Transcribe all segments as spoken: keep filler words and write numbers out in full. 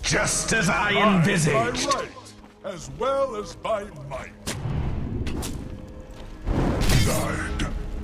Just as I envisaged. By right, as well as by might. Denied.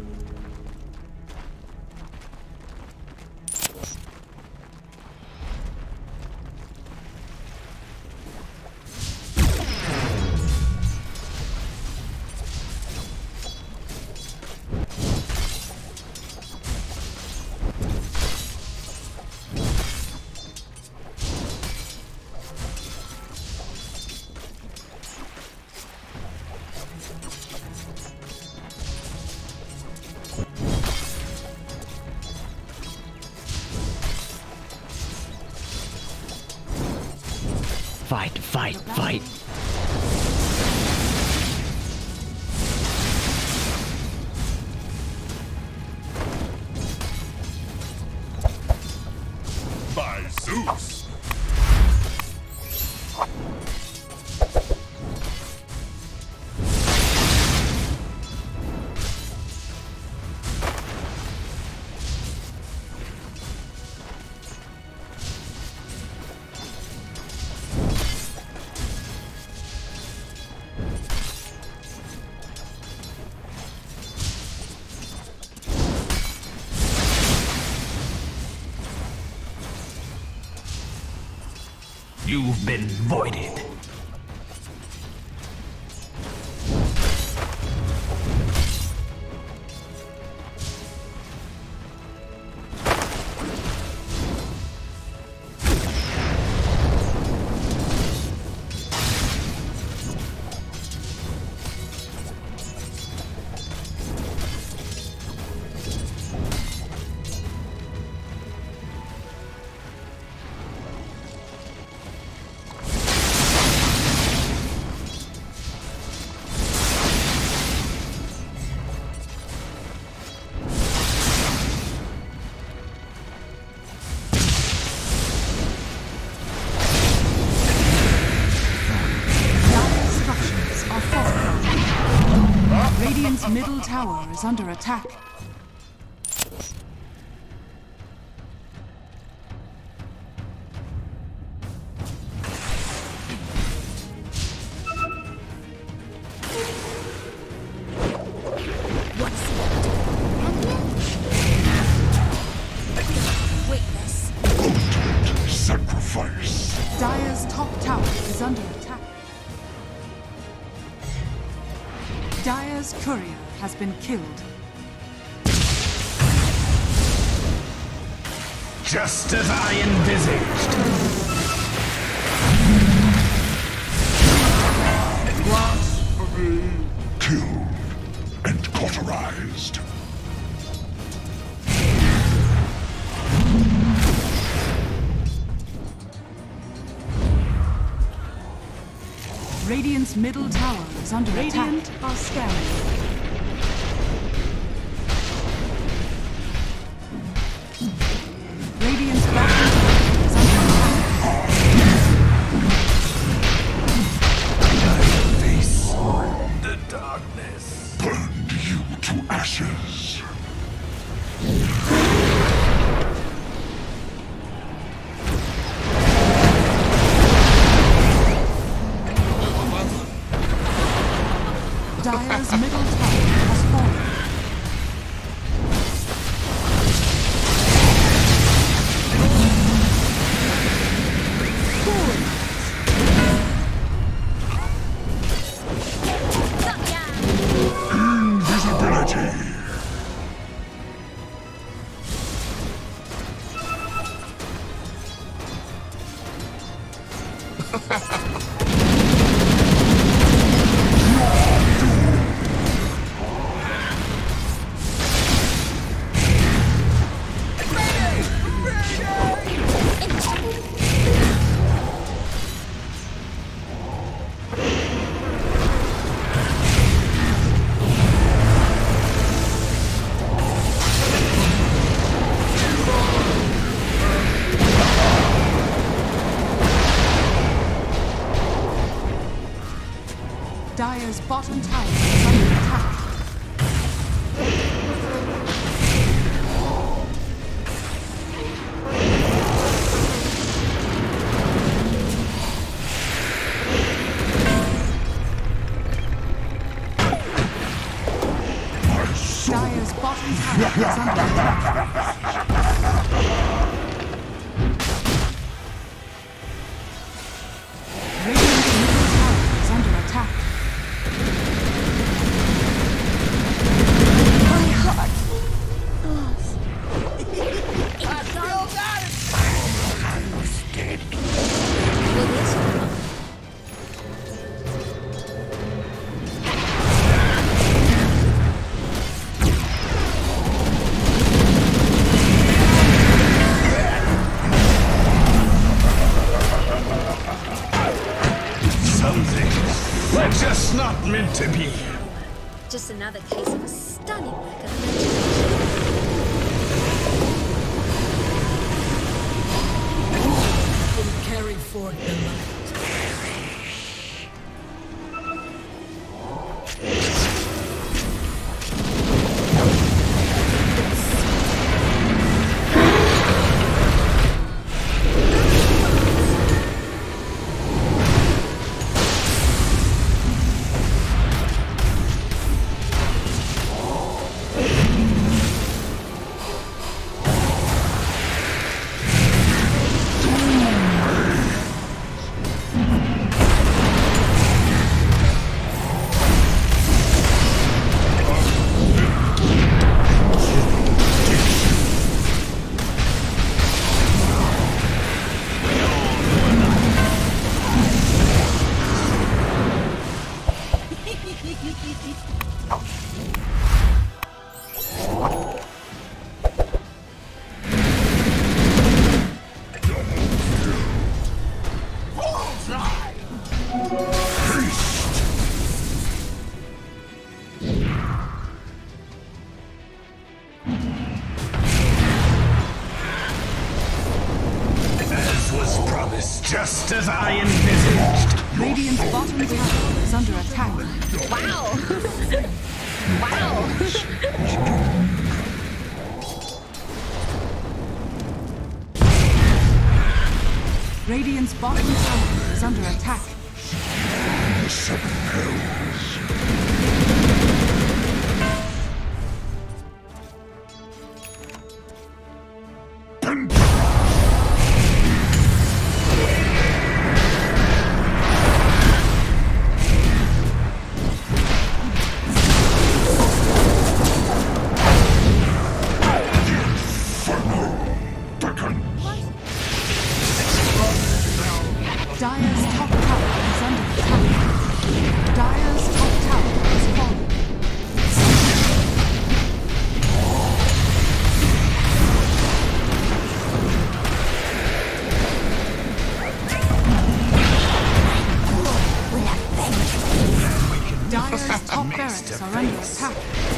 Fight, fight, fight. By Zeus! You've been voided. Radiant's middle tower is under attack. Sacrifice. Dire's top tower is under attack. Dire's courier has been killed. Just as I envisaged. Blasphemy! Killed and cauterized. Radiant's middle tower is under Radiant attack. are scanning. Radiant's bottom tower is under attack. Face the darkness. Burned you to ashes. Dire's middle tower has fallen. Invisibility. Dire's bottom tower is under attack. is under attack. Radiant's middle tower is under attack. My heart. Some things are just not meant to be. Just another case of a stunning lack of imagination. Will carry forth the light. Just as I envisaged. Radiant's bottom tower is under attack. Wow! Wow! Radiant's bottom tower is under attack. The seven hells. Dire's top tower is under attack. Dire's top tower is falling. Dire's top barracks are under attack.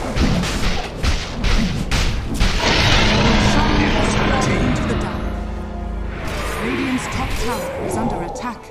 Sean has fallen into the Dire. Radiant's top tower is under attack.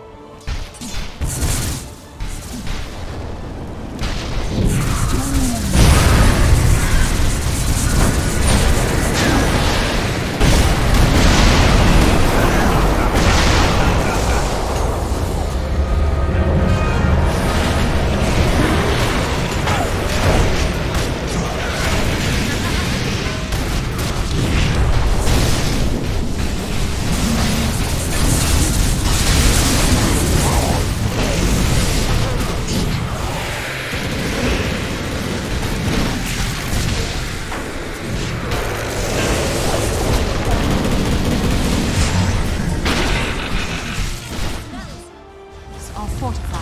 Are fortified.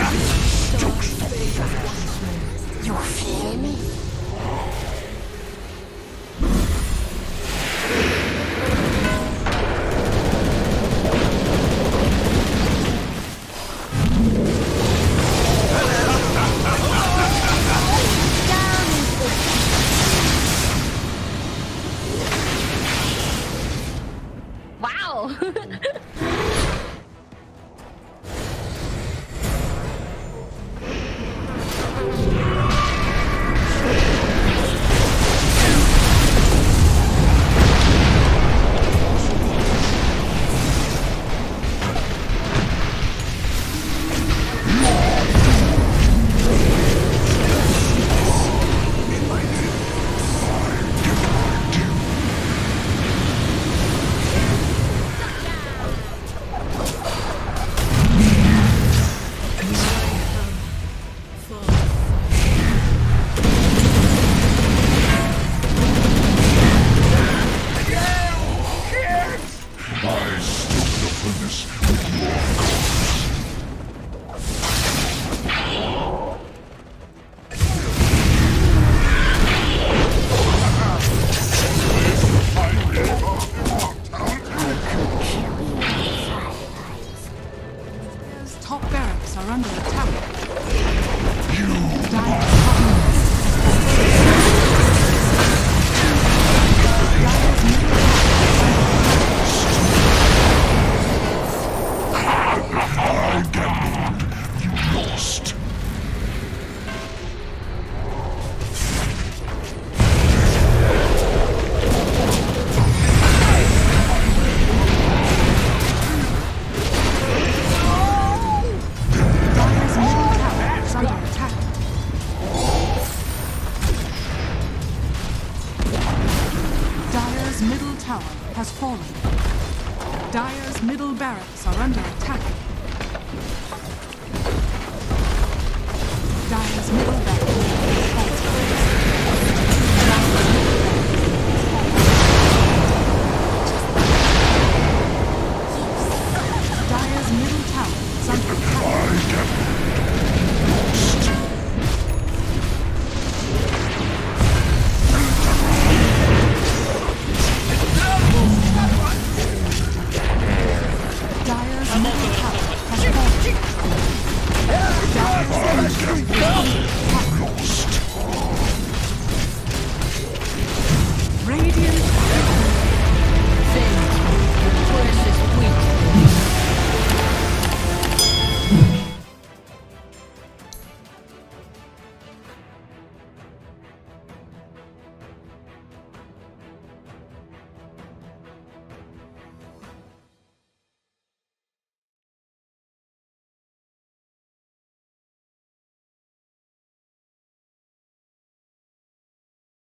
You fear me? Dire's middle tower has fallen. Dire's middle barracks are under attack. Dire's middle barracks